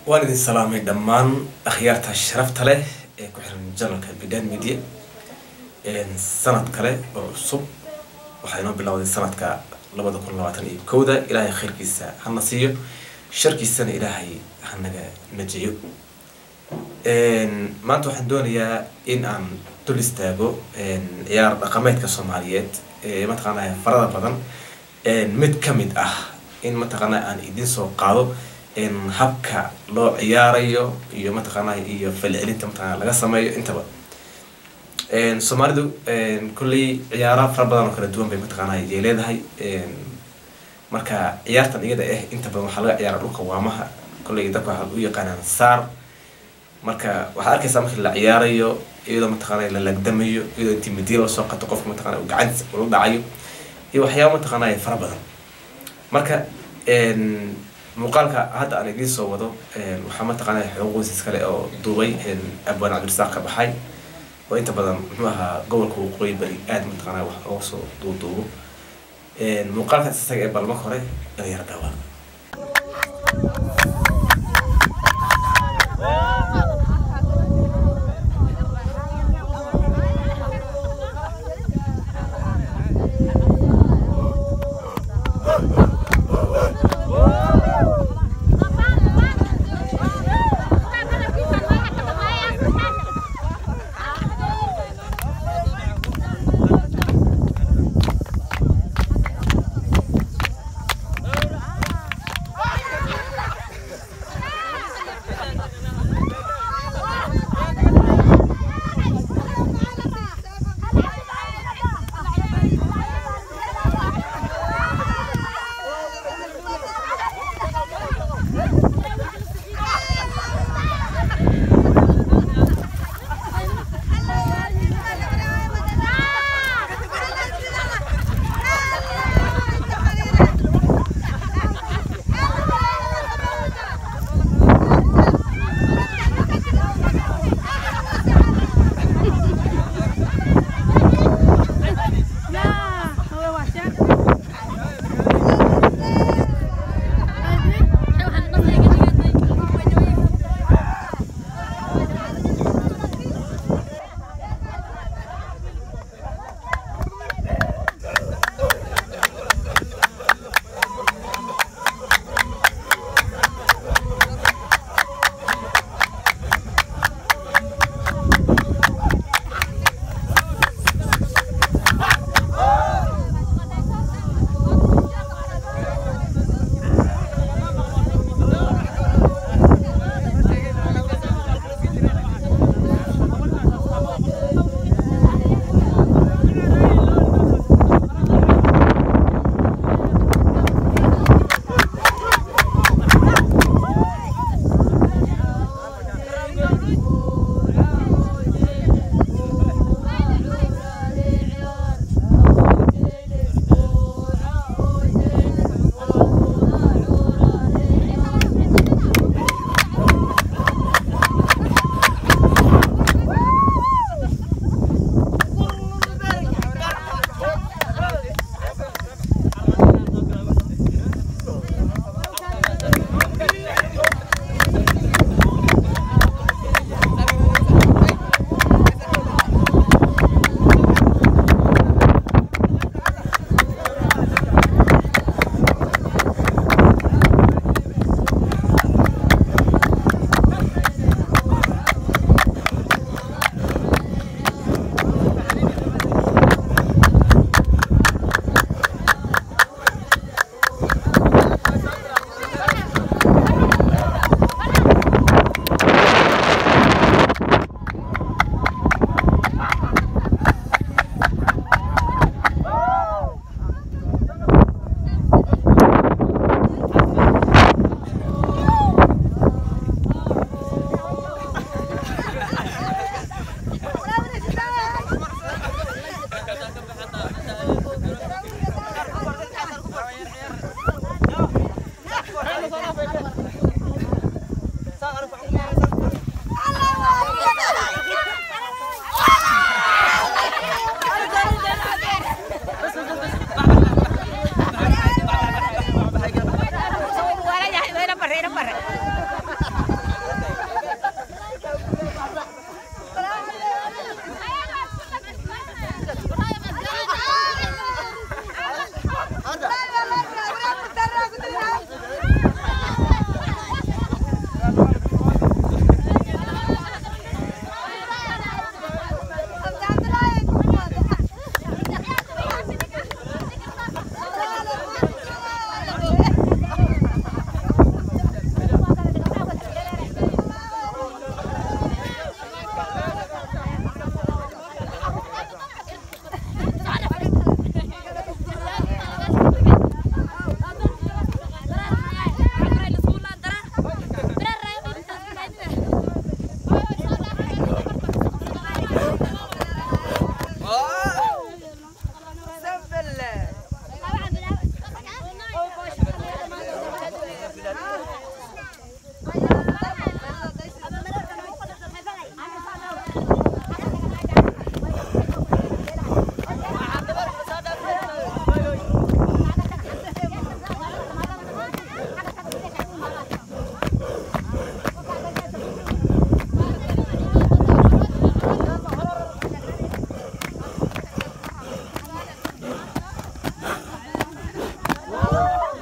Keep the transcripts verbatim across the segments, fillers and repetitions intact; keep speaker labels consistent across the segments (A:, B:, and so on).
A: والد السلام دمان أخيارتها الشرف تله كحرم جنرال كبدان ميديا إن سنة كله وصب وحينو بالله السنة ك لبض كل لواتن كودا إلهي خير كيسة هالنصية شركة السنة إلهي هنجا نجيو إن ما أنتوا حدون يا إن أم تلستاجو إن يا رقمات كصوماليات ما تقنا فرض بدن إن متكمد أه إن ما تقنا أن يدين سو قالو إن حبك لو عياريو يو ما تقنا يو في العلم تمتنا لقى سمايو أنت بقى إن سومالدو إن كل عيارة فرض بدن وكل دوم بمتقنا يجيلد هاي إن مركا عيارة نيجي ده إيه أنت بقى محل عيار لوك وامها كل يدك واحد ويقانا صار marka waxa arkaysaa markii la ciyaarayo iyadoo mataqaanay la lagdamayo iyadoo intii midii la soo qato qofka mataqaanay uu gacanta ula dhacayo iyo waxyaabo mataqaanay fara badan marka een muuqaalka hadda aan idin soo wado een waxa mataqaanay xuquuqdiis kale oo duubay een abaan cabdirasaaq ka baxay oo inta badan muxuu ahaa gobolka uu qoray bari aad mataqaanay wax oo soo duuduubo een muuqaalka isaga ee balma hore dhalinyaro dhawaa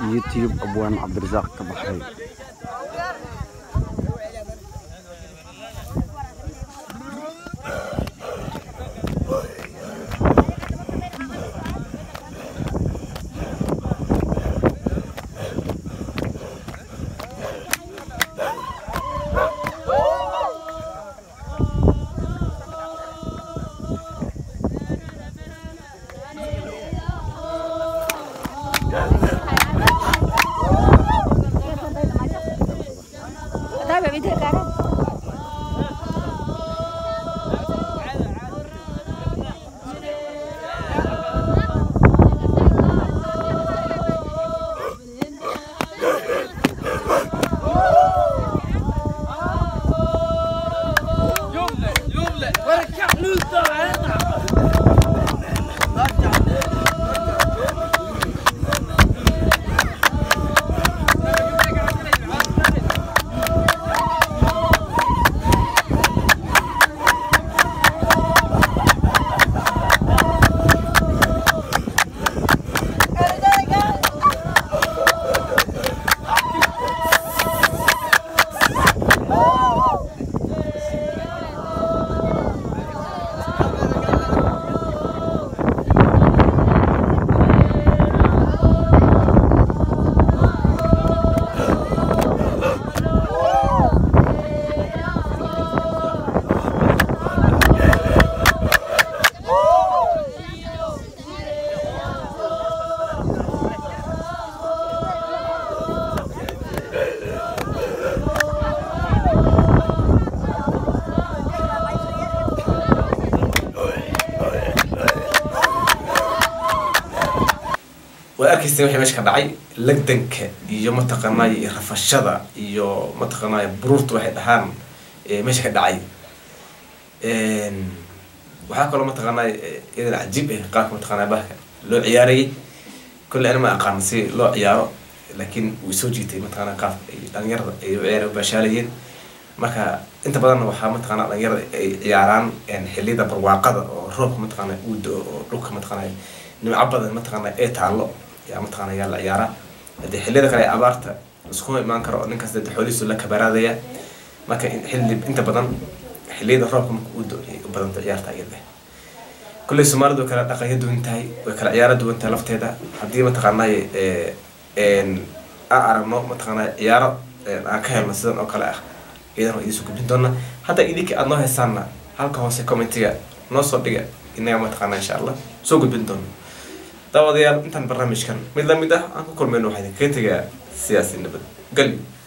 B: يوتيوب أبوان عبد الرزاق كبحري.
A: وأكيد وحي ماشي كدعي لقدنك iyo mataqaanay rafashada iyo mataqaanay buruurt waxay dhahaan ee meesha ka dhacay een waxa kale mataqaanay idan ajiib ah qaab mataqaanay bahka loo ciyaarayay kulli ana ma aqaan si loo ciyaaro laakiin uu soo jiitay mataqaanay qaab dhalinyarada ay ciyaar u bashaalayeen marka inta badan waxa mataqaanay dhalinyarada ay ciyaaraan in xillida barwaaqada oo roobka mataqaanay uu doo dhulka mataqaanay nimca badan mataqaanay ee taalo يا متقنا يلا عيارة هذه حلية كلا عبارة سكون ما نكره إنك سد حوليس ولا كبرادية ما كان حل أنت بدن حلية الرابكم ود بدن عيارة عيارة كل سمار دو كلا تقيد وانتهي وكلا عيارة دو انت لفت هذا هذه متقنا إن أعرف ما متقنا عيارة أكهم مثلا أو كلا إذا ما يسوق بدنا حتى إذا كأنه هسنا هل كهوس كومنتيا نص دقيقة إننا متقنا إن شاء الله سوق بدنا داوديال انتان برنامج كان ميد لميد اه انكو كل منو حيث كنتيجا سياسي نبد قلبي